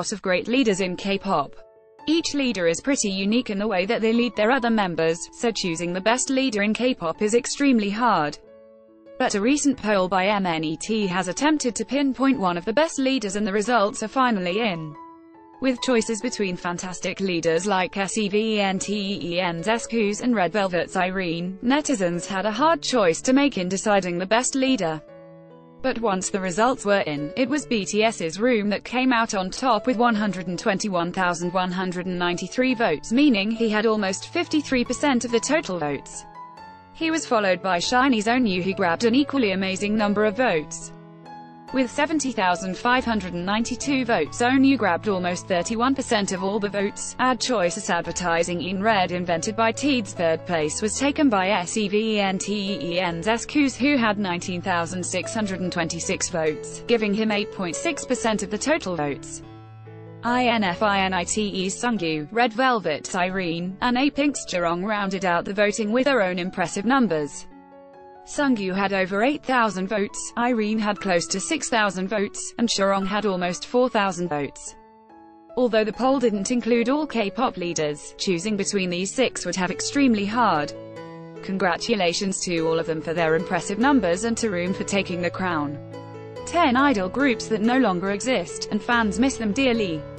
lot of great leaders in K-pop. Each leader is pretty unique in the way that they lead their other members, so choosing the best leader in K-pop is extremely hard. But a recent poll by MNET has attempted to pinpoint one of the best leaders, and the results are finally in. With choices between fantastic leaders like SEVENTEEN's SKU's and Red Velvet's Irene, netizens had a hard choice to make in deciding the best leader. But once the results were in, it was BTS's Room that came out on top with 121,193 votes, meaning he had almost 53% of the total votes. He was followed by SHINee's Onew, who grabbed an equally amazing number of votes. With 70,592 votes, Onew grabbed almost 31% of all the votes. Ad choices advertising in red invented by Teed's third place was taken by SEVENTEEN's SKU's, who had 19,626 votes, giving him 8.6% of the total votes. INFINITE's Sungyu, Red Velvet's Irene, and A-Pink's Jurong rounded out the voting with their own impressive numbers. Sungyu had over 8,000 votes, Irene had close to 6,000 votes, and Jurong had almost 4,000 votes. Although the poll didn't include all K-pop leaders, choosing between these six would have extremely hard. Congratulations to all of them for their impressive numbers, and to Room for taking the crown. 10 idol groups that no longer exist, and fans miss them dearly.